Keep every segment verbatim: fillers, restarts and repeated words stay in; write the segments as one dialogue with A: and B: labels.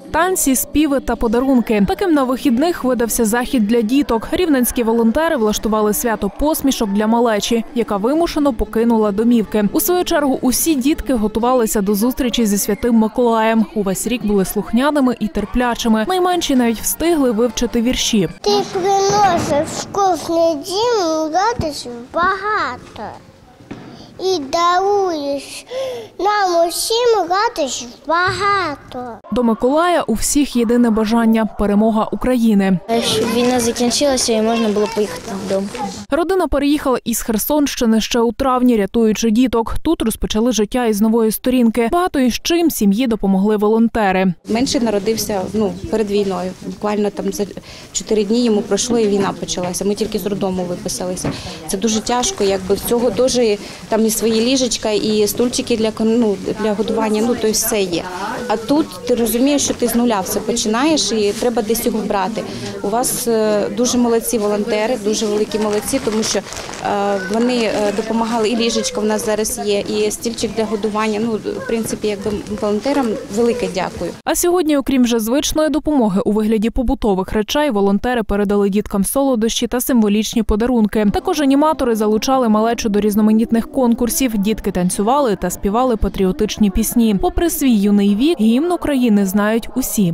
A: Танці, співи та подарунки. Таким на вихідних видався захід для діток. Рівненські волонтери влаштували свято посмішок для малечі, яка вимушено покинула домівки. У свою чергу усі дітки готувалися до зустрічі зі Святим Миколаєм. Увесь рік були слухняними і терплячими. Найменші навіть встигли вивчити вірші.
B: Ти приносиш в кожний дім радощів багато. І даруєш нам усім радощів багато.
A: До Миколая у всіх єдине бажання – перемога України.
C: Щоб війна закінчилася і можна було поїхати додому.
A: Родина переїхала із Херсонщини ще у травні, рятуючи діток. Тут розпочали життя із нової сторінки. Багато із чим сім'ї допомогли волонтери.
D: Менший народився ну, перед війною. Буквально там за чотири дні йому пройшло і війна почалася. Ми тільки з роддому виписалися. Це дуже тяжко, якби всього дуже там і свої ліжечка, і стульчики для, ну, для годування, ну, то все є. А тут ти розумієш, що ти з нуля все починаєш і треба десь його брати. У вас дуже молодці волонтери, дуже великі молодці, тому що вони допомагали, і ліжечка в нас зараз є, і стільчик для годування. Ну, в принципі, якби волонтерам велике дякую.
A: А сьогодні, окрім вже звичної допомоги у вигляді побутових речей, волонтери передали діткам солодощі та символічні подарунки. Також аніматори залучали малечу до різноманітних конкурсів. Дітки танцювали та співали патріотичні пісні. Попри свій юний вік, гімн України знають усі.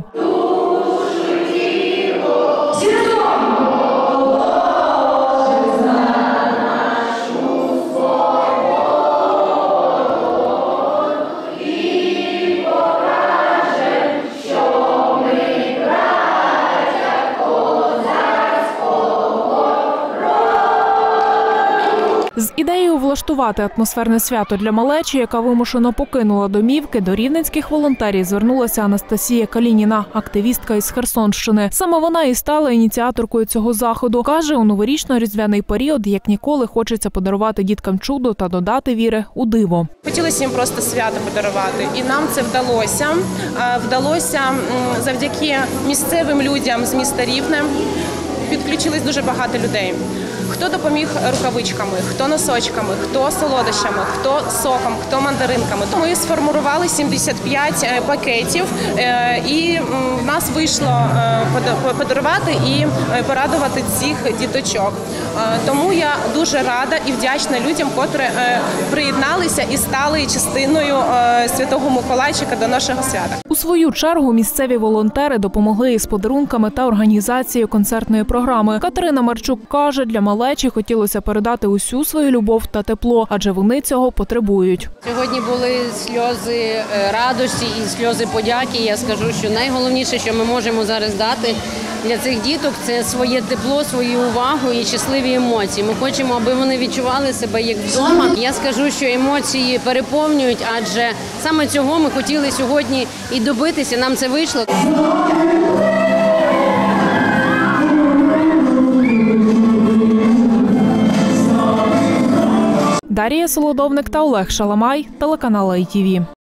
A: З ідеєю влаштувати атмосферне свято для малечі, яка вимушено покинула домівки, до рівненських волонтерів звернулася Анастасія Калініна, активістка із Херсонщини. Саме вона і стала ініціаторкою цього заходу. Каже, у новорічно-різдвяний період, як ніколи, хочеться подарувати діткам чудо та додати віри у диво.
E: Хотілося їм просто свято подарувати, і нам це вдалося. Вдалося завдяки місцевим людям з міста Рівне. Підключились дуже багато людей. Хто допоміг рукавичками, хто носочками, хто солодощами, хто соком, хто мандаринками. Ми сформували сімдесят п'ять пакетів, і в нас вийшло подарувати і порадувати цих діточок. Тому я дуже рада і вдячна людям, котрі приєдналися і стали частиною Святого Миколайчика до нашого свята.
A: У свою чергу місцеві волонтери допомогли із подарунками та організацією концертної програми. Катерина Марчук каже, для малечі хотілося передати усю свою любов та тепло, адже вони цього потребують.
F: Сьогодні були сльози радості і сльози подяки. Я скажу, що найголовніше, що ми можемо зараз дати для цих діток, це своє тепло, свою увагу і щасливі емоції. Ми хочемо, аби вони відчували себе як вдома. Я скажу, що емоції переповнюють, адже саме цього ми хотіли сьогодні і добитися, нам це вийшло.
A: Дар'я Солодовник та Олег Шаламай, телеканал ай ті ві.